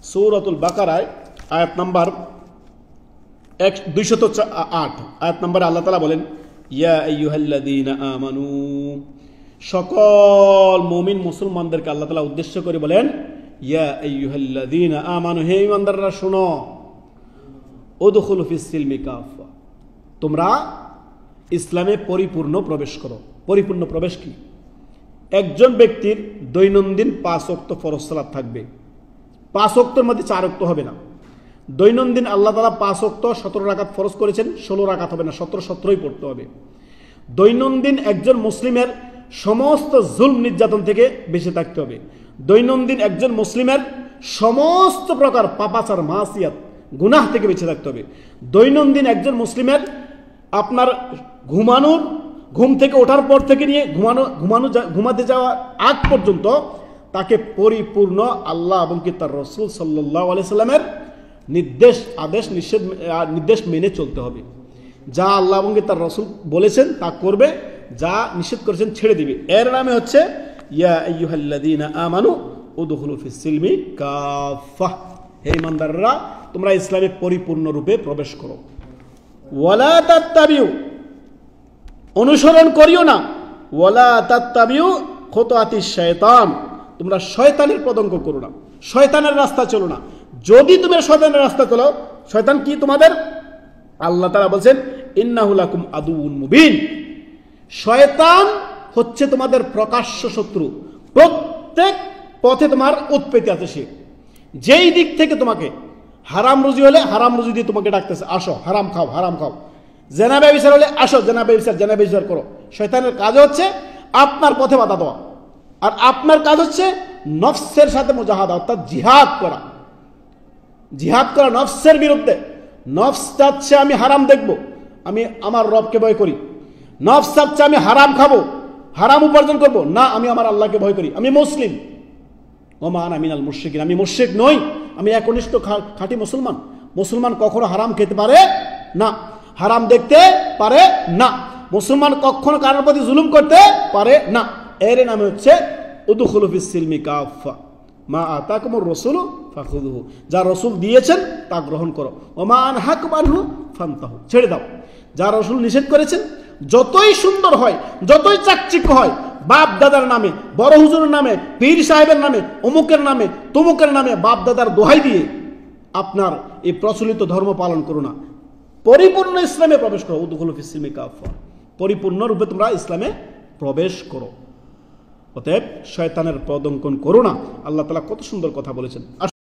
সূরাতুল বাকারায় আয়াত নাম্বার 208 আয়াত নাম্বার আল্লাহ তাআলা বলেন, ইয়া আইয়ুহাল্লাযীনা আমানু, সকল মুমিন মুসলমানদেরকে আল্লাহ তাআলা উদ্দেশ্য করে বলেন, ইয়া আইয়ুহাল্লাযীনা আমানু, হে ঈমানদাররা শোনো, উদখুলু ফিস সিলমি কাফা, তোমরা ইসলামে পরিপূর্ণ প্রবেশ করো। পরিপূর্ণ প্রবেশ কি? একজন ব্যক্তির দৈনন্দিন 5 ওয়াক্ত ফরজ সালাত থাকবে, 5 ওয়াক্তের মধ্যে 4 ওয়াক্ত হবে না। দৈনন্দিন আল্লাহ তাআলা 5 ওয়াক্ত 17 রাকাত ফরজ করেছেন, 16 রাকাত হবে না, 17-17ই পড়তে হবে। দৈনন্দিন একজন মুসলিমের সমস্ত জুলম নির্যাতন থেকে বেঁচে থাকতে হবে। দৈনন্দিন একজন মুসলিমের সমস্ত প্রকার পাপাচার মাসিয়াত গুনাহ থেকে বেঁচে থাকতে হবে। দৈনন্দিন একজন মুসলিমের আপনার ঘুম থেকে ওঠার পর থেকে নিয়ে ঘুমাতে যাওয়ার আগ পর্যন্ত তাকে পরিপূর্ণ আল্লাহ এবং কি তার রাসূল সাল্লাল্লাহু আলাইহি সাল্লামের নির্দেশ মেনে চলতে হবে। যা আল্লাহ এবং তার রাসূল বলেছেন তা করবে, যা নিষেধ করেছেন ছেড়ে দিবে। এর নামে হচ্ছে ইয়া আইয়ুহাল্লাযীনা আমানু উদখুলু ফিস সিলমি কাফা, হে ঈমানদাররা তোমরা ইসলামে পরিপূর্ণ রূপে প্রবেশ করো। ওয়ালা তাত্তাবিউ, অনুসরণ করিও না, ওয়ালা তাত্তাবিউ খুতুওয়াতিশ শায়তান, তোমরা শয়তানের পদঙ্ক করো না, শয়তানের রাস্তা চলো না। যদি তুমি শয়তানের রাস্তা চলো, শয়তান কি তোমাদের? আল্লাহ তাআলা বলেন, ইন্নাহু লাকুম আদুউন মুবিন, শয়তান হচ্ছে তোমাদের প্রকাশ্য শত্রু। প্রত্যেক পথে তোমার উৎপত্তি আছে সে। যেই দিক থেকে তোমাকে হারাম রুজি হলে হারাম রুজি দিয়ে তোমাকে ডাকতেছে, আসো হারাম খাও, হারাম খাও। জেনা ব্যভিচার হলে আসো জেনা ব্যভিচার করো। শয়তানের কাজ হচ্ছে আপনার পথে বাধা দেওয়া, আর আপনার কাজ হচ্ছে নফসের সাথে মুজাহাদা, অর্থাৎ জিহাদ করা নফসের বিরুদ্ধে। নফস চাচ্ছে আমি হারাম দেখব, আমি আমার রবকে ভয় করি। নফস চাচ্ছে আমি হারাম খাবো, হারাম উপার্জন করব, না আমি আমার আল্লাহকে ভয় করি, আমি মুসলিম। ওমা আনা মিনাল মুশরিকিন, আমি মুশরিক নই, আমি একনিষ্ঠ খাঁটি মুসলমান। মুসলমান কখনো হারাম খেতে পারে না, হারাম দেখতে পারে না, মুসলমান কখনো কারোর প্রতি জুলুম করতে পারে না। এর নামে হচ্ছে উদখুলু ফিস সিলমি কাফা, মা আতাকুমুর রাসূলু ফাখুযুহু, যা রাসূল দিয়েছেন তা গ্রহণ করো। ওমা আনহাকুম আনহু ফান্তাহু, ছেড়ে দাও। যা রাসূল নিষেধ করেছেন, যতই সুন্দর হয়, যতই চাকচিক্য হয়, বাপ দাদার নামে, বড় হুজুরের নামে, পীর সাহেবের নামে, অমুকের নামে, তমুকের নামে বাপ দাদার দোহাই দিয়ে আপনার এই প্রচলিত ধর্ম পালন করো না, পরিপূর্ণ ইসলামে প্রবেশ করো। উদখুলু ফিস সিলমি কাফা, পরিপূর্ণ রূপে তোমরা ইসলামে প্রবেশ করো। অতএব শয়তানের পদঙ্কন করো না। আল্লাহ তাআলা কত সুন্দর কথা বলেছেন।